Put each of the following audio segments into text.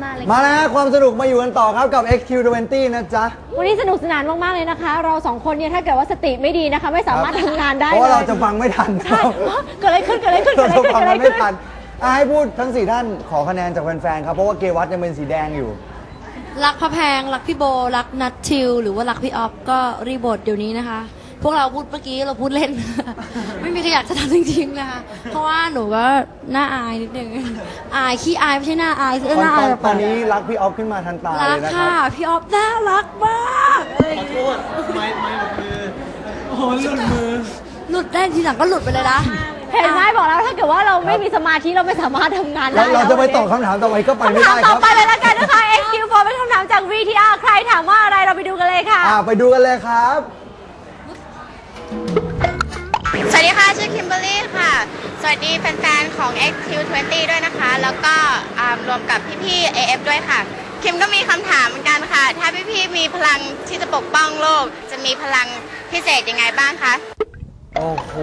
เลยมาแล้วความสนุกมาอยู่กันต่อครับกับ XQ20 นะจ๊ะวันนี้สนุกสนานมากๆเลยนะคะเราสองคนเนี่ยถ้าเกิดว่าสติไม่ดีนะคะไม่สามารถทำงานได้เลยเพราะเราจะฟังไม่ทันใช่เกิดอะไรขึ้นให้พูดทั้ง4ท่านขอคะแนนจากแฟนๆครับเพราะว่าเกวัตยังเป็นสีแดงอยู่รักพระแพงรักพี่โบรักนัททิวหรือว่ารักพี่ออฟก็รีบทเดี๋ยวนี้นะคะพวกเราพูดเมื่อกี้เราพูดเล่น ไม่มีใครอยากจะทำจริงๆนะคะเพราะว่าหนูก็น่าอายนิดนึงอายขี้อายไม่ใช่น่าอายคือน่าอายตอนนี้รักพี่ออฟขึ้นมาทันตาเลยนะครับรักค่ะพี่ออฟน่ารักมากขอโทษไม่หลุดมือโอ้โหหลุดมือหลุดได้ทีหลังก็หลุดไปเลยนะเห็นไหมบอกแล้วถ้าเกิดว่าเราไม่มีสมาธิเราไม่สามารถทำงานได้เราจะไปตอบคำถามต่อไปก็ไปไม่ได้ครับต่อไปเลยละกันนะคะ XQ4 เป็นคำถามจาก VTR ใครถามว่าอะไรเราไปดูกันเลยค่ะไปดูกันเลยครับสวัสดีค่ะชื่อคิมเบอร์รี่ค่ะสวัสดีแฟนๆของ XQ20 ด้วยนะคะแล้วก็รวมกับพี่ๆ AF ด้วยค่ะคิมก็มีคำถามเหมือนกันค่ะถ้าพี่ๆมีพลังที่จะปกป้องโลกจะมีพลังพิเศษยังไงบ้างคะโอ้โห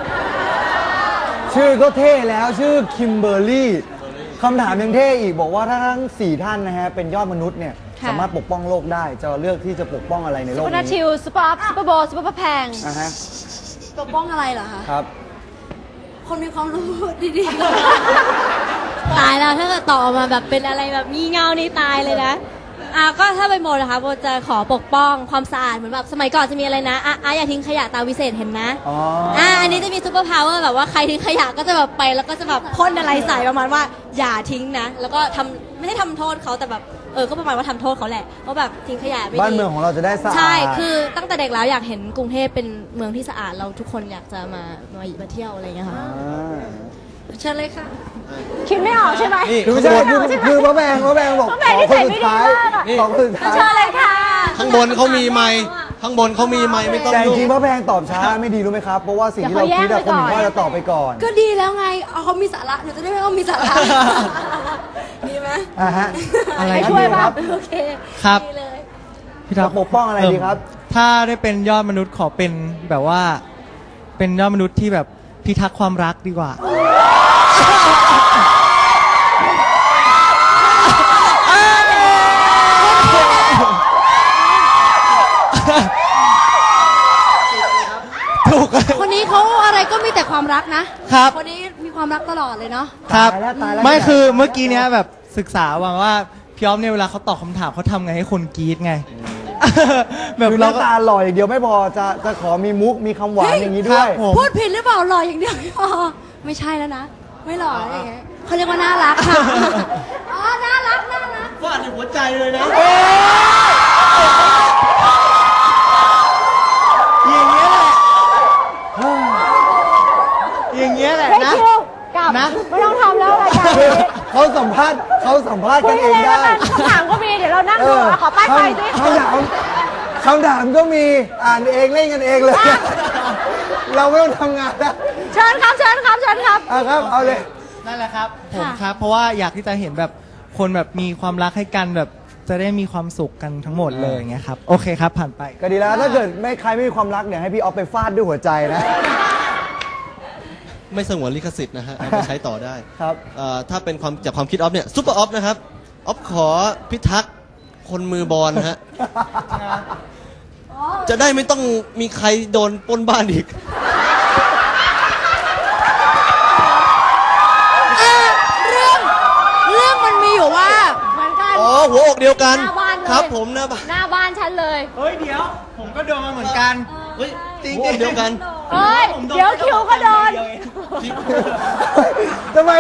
ชื่อก็เท่แล้วชื่อคิมเบอร์รี่คำถามยังเท่อีกบอกว่าถ้าทั้ง4ท่านนะฮะเป็นยอดมนุษย์เนี่ยสามารถปกป้องโลกได้จะเลือกที่จะปกป้องอะไรในโลกนี้ซุปเปอร์นัททิวซุปเปอร์อัพซุปเปอร์โบว์ซุปเปอร์พระแพงปกป้องอะไรเหรอคะครับคนมีความรู้ดีๆตายแล้วถ้าเกิดต่อมาแบบเป็นอะไรแบบงี่เง่านี่ตายเลยนะก็ถ้าไปโมนะคะโบจะขอปกป้องความสะอาดเหมือนแบบสมัยก่อนจะมีอะไรนะอย่าทิ้งขยะตาวิเศษเห็นนะอันนี้จะมีซูเปอร์พาวเวอร์แบบว่าใครทิ้งขยะก็จะแบบไปแล้วก็จะแบบพ่นอะไรใส่ประมาณว่าอย่าทิ้งนะแล้วก็ทำไม่ได้ทำโทษเขาแต่แบบก็ประมาณว่าทำโทษเขาแหละเพราะแบบทิ้งขยะไม่ดีบ้านเมืองของเราจะได้สะอาดใช่คือตั้งแต่เด็กแล้วอยากเห็นกรุงเทพเป็นเมืองที่สะอาดเราทุกคนอยากจะมาเที่ยวอะไรอย่างเงี้ยค่ะเชิญเลยค่ะคิดไม่ออกใช่ไหมคือพระแบงบอกขอคนสุดท้ายขอคนสุดท้ายเชิญเลยค่ะข้างบนเขามีไมค์ข้างบนเขามีไมค์ไม่ต้องแต่จริงพระแบงตอบช้าไม่ดีรู้ไหมครับเพราะว่าสิ่งที่เราคิดคนอื่นก็จะตอบไปก่อนก็ดีแล้วไงเขามีสาระหนูจะได้ไม่ต้องมีสาระดีไหมอะไรช่วยครับโอเคครับพี่ทักปกป้องอะไรดีครับถ้าได้เป็นยอดมนุษย์ขอเป็นแบบว่าเป็นยอดมนุษย์ที่แบบพิทักษ์ความรักดีกว่าคนนี้เขาอะไรก็มีแต่ความรักนะครับคนนี้มีความรักตลอดเลยเนาะครับไม่คือเมื่อกี้เนี้ยแบบศึกษาว่าพี่อ๊อฟเนี่ยเวลาเขาตอบคำถามเขาทำไงให้คนกรี๊ดไงแบบเราตาหล่ออย่างเดียวไม่พอจะขอมีมุกมีคำหวานอย่างนี้ด้วยพูดผิดหรือเปล่าหล่ออย่างเดียวไม่พอไม่ใช่แล้วนะไม่หล่ออะไรอย่างเงี้ยเขาเรียกว่าน่ารักค่ะน่ารักฟาดในหัวใจเลยนะอย่างเงี้ยแหละนะไม่ต้องทำแล้วรายการเขาสัมภาษณ์กันเองได้คำถามก็มีเดี๋ยวเรานั่งดูขอป้ายไฟสิคำถามก็มีอ่านเองเล่นกันเองเลยเราไม่ต้องทำงานแล้วเชิญครับครับเอาเลยนั่นแหละครับผมครับเพราะว่าอยากที่จะเห็นแบบคนแบบมีความรักให้กันแบบจะได้มีความสุขกันทั้งหมดเลยอย่างเงี้ยครับโอเคครับผ่านไปก็ดีแล้วถ้าเกิดใครไม่มีความรักเนี่ยให้พี่ออฟไปฟาดด้วยหัวใจนะไม่สงวนลิขสิทธิ์นะฮะเอาไปใช้ต่อได้ครับถ้าเป็นจากความคิดออฟเนี่ยซุปเปอร์ออฟนะครับออฟขอพิทักษ์คนมือบอลฮะจะได้ไม่ต้องมีใครโดนปล้นบ้านอีกเรื่องมันมีอยู่ว่าเหมือนกันหัวอกเดียวกันครับผมหน้าบ้านฉันเลยเฮ้ยเดี๋ยวผมก็โดนมาเหมือนกันเฮ้ยจริงเดียวกันเดี๋ยวคิวก็โดนทำไม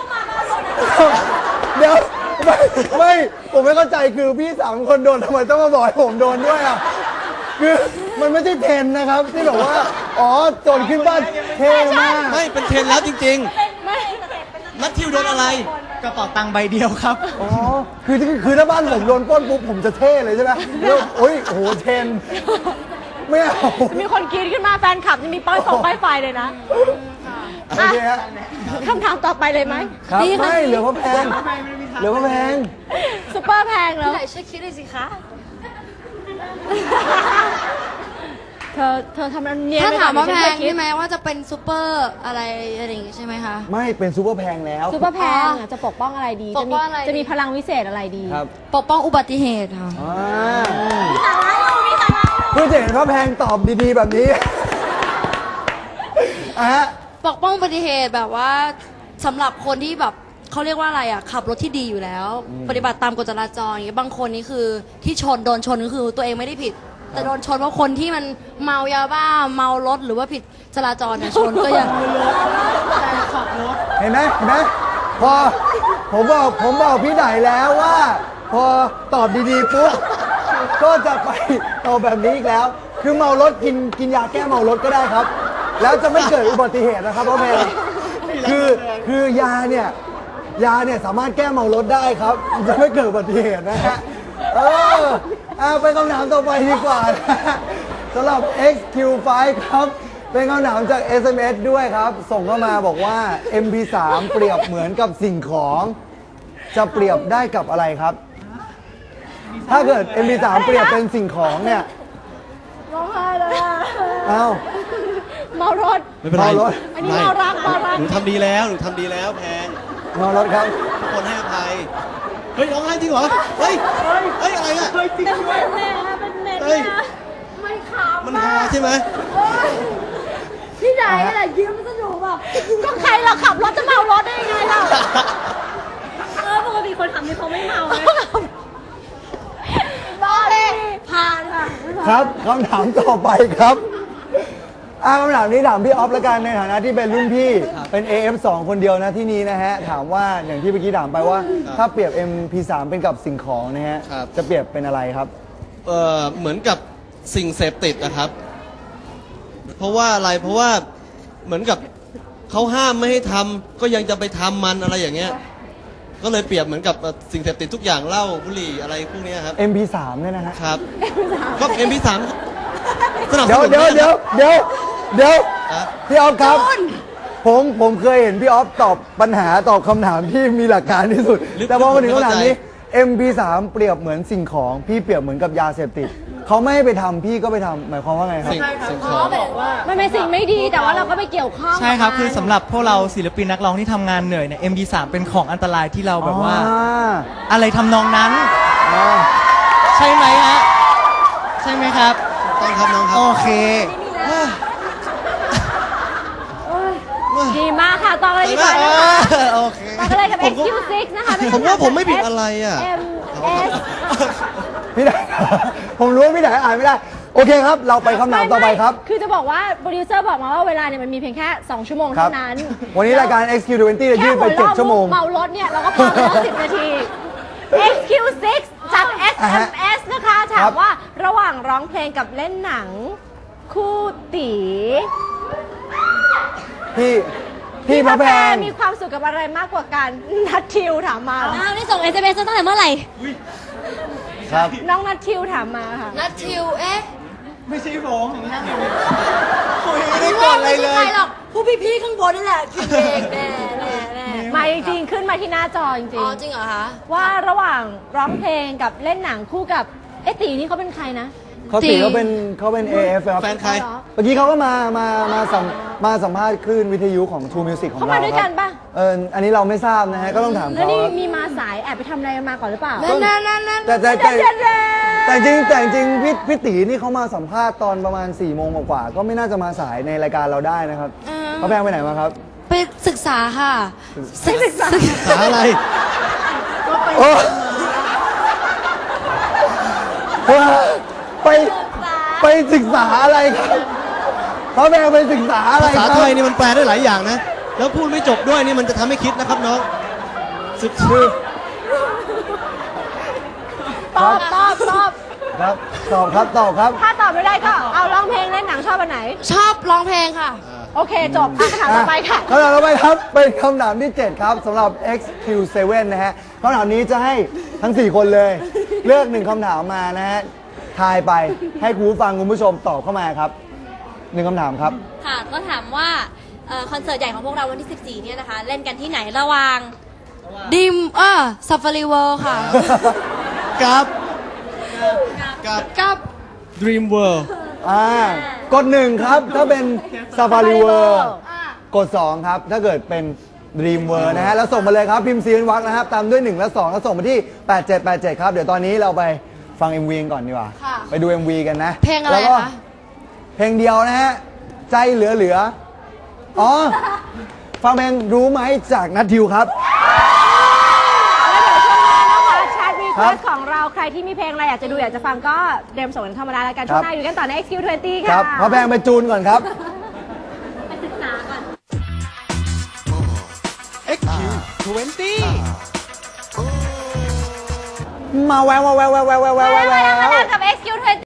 เดี๋ยวไม่ผมไม่เข้าใจคือพี่3 คนโดนทำไมต้องมาบอกให้ผมโดนด้วยอ่ะคือมันไม่ใช่เทรนนะครับที่แบบว่าโจรขึ้นบ้านเท่มากไม่เป็นเทรนแล้วจริงๆนัททิวโดนอะไรกระเป๋าตังค์ใบเดียวครับคือถ้าบ้านผมโดนปล้นปุ๊บผมจะเท่เลยใช่ไหมแล้วโอ้โหเทรนไม่เอามีคนกรี๊ดขึ้นมาแฟนคลับจะมีป้ายไฟเลยนะโอเคฮะคำถามต่อไปเลยไหมครับไม่เหลือพระแพงซุปเปอร์แพงแล้วไหนช่วยคิดเลยสิคะเธอทำอันเนียนถ้าไปถามว่าก่อนแพดิฉันงเคยคิดใช่ไหมว่าจะเป็นซูเปอร์อะไรอย่างงี้ใช่ไหมคะไม่เป็นซูเปอร์แพงแล้วซุปเปอร์แพงอะจะปกป้องอะไรดีปกป้องอะไรดีจะมีพลังวิเศษอะไรดีครับปกป้องอุบัติเหตุค่ะอ่าเพื่อจะเห็นว่าแพงตอบดีๆแบบนี้อ่ะฮะปกป้องอุบัติเหตุแบบว่าสำหรับคนที่แบบเขาเรียกว่าอะไรอ่ะขับรถที่ดีอยู่แล้ว ปฏิบัติตามกฎจราจรอย่างเงี้ยบางคนนี่คือที่โดนชนก็คือตัวเองไม่ได้ผิด แต่โดนชนเพราะคนที่มันเมายาบ้าเมารถหรือว่าผิดจราจรเนี่ยชนก็ยังเห็นไหมพอผมบอกพี่ไหนแล้วว่า พอตอบดีๆปุ๊บก็จะไปเอาแบบนี้อีกแล้ว คือเมารถกินยาแก้เมารถก็ได้ครับ แล้วจะไม่เกิดอุบัติเหตุนะครับเพราะแพงคือยาเนี่ยสามารถแก้เมารถได้ครับจะไม่เกิดอุบัติเหตุนะฮะไปคำถามต่อไปดีกว่านะฮะสำหรับ XQ5 ครับเป็นคำถามจาก SMS ด้วยครับ ส่งเข้ามาบอกว่า MP3 เปรียบเหมือนกับสิ่งของจะเปรียบได้กับอะไรครับ ถ้าเกิด MP3 เปรียบเป็นสิ่งของเนี่ยร้องไห้เลยอะอ้าวเมารถไม่เป็นไรเมารถอันนี้เมารักหนูทำดีแล้วหนูทำดีแล้วแพงเมารถครับทุกคนให้อภัยเฮ้ยร้องไห้จริงเหรอเฮ้ยอะไรอะเป็นเม็ดเลยอะเป็นเม็ดเฮ้เลย ยอะไม่ขำมันฮาใช่ไหมพี่ไหนอะไรยิ้มสนุกแบบก็ใครเราขับรถจะเมารถได้ยังไงเราปกติคนขับนี่เขาไม่เมาเลยบ้าเลยผ่านค่ะครับคำถามต่อไปครับคำถามนี้ถามพี่ออฟละกันในฐานะที่เป็นรุ่นพี่เป็น AF2 คนเดียวนะที่นี้นะฮะถามว่าอย่างที่เมื่อกี้ถามไปว่า ถ้าเปรียบ MP3 เป็นกับสิ่งของนะฮะจะเปรียบเป็นอะไรครับเหมือนกับสิ่งเสพติดนะครับ เพราะว่าอะไรเพราะว่าเหมือนกับเขาห้ามไม่ให้ทำก็ยังจะไปทำมันอะไรอย่างเงี้ยก็เลยเปรียบเหมือนกับสิ่งเสพติดทุกอย่างเหล้าบุหรี่อะไรพวกเนี้ยครับ MP3 เนี่ยนะฮะครับก็ MP3 สนับสเดี๋ยวนุนเดี๋ยวอ่ะพี่ออฟครับผมเคยเห็นพี่ออฟตอบปัญหาตอบคำถามที่มีหลักการที่สุด แต่พอมาถึงคำถามนี้ MP3 เปรียบเหมือนสิ่งของพี่เปรียบเหมือนกับยาเสพติดเขาไม่ให้ไปทำพี่ก็ไปทำหมายความว่าไงครับสิ่งของมันเป็นสิ่งไม่ดีแต่ว่าเราก็ไปเกี่ยวข้องใช่ครับกัคือสำหรับพวกเราศิลปินนักร้องที่ทำงานเหนื่อยเนี่ย MP3 เป็นของอันตรายที่เราแบบว่า อะไรทำนองนั้น ใช่ไหมฮะ ใช่ไหมครับต้องครับน้องครับโอเคดีมากค่ะต่อกันเลยดีกว่าเอนะคะอโอเคต่อกันเลยกับผมก็ XQ6 นะคะเป็นผมว่าผมไม่ผิดอะไรอ่ะ MS พี่ไหน ผมรู้ว่าพี่ไหนอ่านไม่ได้ โอเคครับ เราไปคำถามต่อไปครับคือจะบอกว่าโปรดิวเซอร์บอกมาว่าเวลาเนี่ยมันมีเพียงแค่ 2 ชั่วโมงครับเท่านั้นวันนี้รายการ XQ20 จะยืดไป7ชั่วโมงเมารถเนี่ยเราก็พอไปแล้ว10 นาที XQ6 จาก SMS นะคะถามว่าระหว่างร้องเพลงกับเล่นหนัง คู่ตีพี่พระแพงมีความสุขกับอะไรมากกว่ากันนัททิวถามมาอ้าวนี่ส่ง SMS ตั้งแต่เมื่อไหร่ครับน้องนัททิวถามมาค่ะนัททิว เอ๊ะไม่ใช่ผมไม่ได้กดอะไรเลไม่ใช่ใครยหรอกผู้พี่ๆข้างบนนี่แหละคิดเองแน่แน่มาจริงๆขึ้นมาที่หน้าจอจอ๋ริอง จริงเหรอคะๆว่าระหว่างร้องเพลงกับเล่นหนังคู่กับตีนี่เขาเป็นใครนะเขาตีเขาเป็น AF ครับแฟนใครเหรอเมื่อกี้เขาก็มาสัมภาษณ์คลื่นวิทยุของ True Music ของเราเขามาด้วยกันปะอันนี้เราไม่ทราบนะฮะ ก็ต้องถามแล้วเขานี่ครับมีมาสายแอบไปทำอะไรมาก่อนหรือเปล่านั่นแต่จริงพี่ตีนี่เขามาสัมภาษณ์ตอนประมาณ4 โมงกว่าๆก็ไม่น่าจะมาสายในรายการเราได้นะครับเขาแพงไปไหนมาครับไปศึกษาค่ะศึกษาหาอะไรโอ้ไปศึกษาอะไรครับเขาแพงไปศึกษาอะไรภาคษารับไทยนี่มันแปลได้หลายอย่างนะ แล้วพูดไม่จบด้วยนี่มันจะทำให้คิดนะครับน้องสุดชื่อตอบครับตอบครับถ้าตอบไม่ได้ก็เอาร้องเพลงเล่นหนังชอบอันไหนชอบร้องเพลงค่ะโอเคจบคำถามต่อไปค่ะคำถามต่อไปครับ เป็นคำถามที่ 7 ครับสำหรับ XQ7 นะฮะคำถามนี้จะให้ทั้ง 4 คนเลย เลือก1คำถามมานะฮะทายไปให้คุณผู้ฟังคุณผู้ชมตอบเข้ามาครับ1คำถามครับค่ะ ก็ถามว่าคอนเสิร์ตใหญ่ของพวกเราวันที่ 14 เนี่ยนะคะ เล่นกันที่ไหนระหว่างดิมซัฟฟารีเวิลด์ค่ะกับกับ Dream World กด 1 ครับ ถ้าเป็น Safari World กด 2 ครับ ถ้าเกิดเป็น Dream World นะฮะแล้วส่งมาเลยครับ พิมพ์ซีนวักนะครับ ตามด้วย 1 และ 2 แล้วส่งมาที่ 8787 ครับ เดี๋ยวตอนนี้เราไปฟัง MV กันก่อนดีกว่า ไปดู MV กันนะเพลงอะไรแล้วก็คะเพลงเดียวนะฮะ ใจเหลือ อ๋อ ฟังเพลงรู้ไหมจากนัททิวครับแล้วเดี๋ยวช่วงหน้านะคะชาร์ตรีเควสของเราใครที่มีเพลงอะไรอยากจะดูอยากจะฟังก็เตรียมส่งกันเข้ามาได้แล้วกันช่วงหน้าอยู่กันต่อใน XQ20 คค่ะรับพอแพงไปจูนก่อนครับ มาแววมาแล้วกับ XQ20